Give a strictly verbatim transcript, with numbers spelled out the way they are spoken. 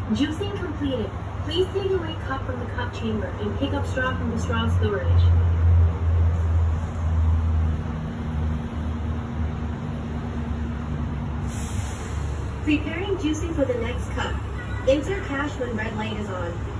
Juicing completed. Please take away cup from the cup chamber and pick up straw from the straw storage. Preparing juicing for the next cup. Enter cash when red light is on.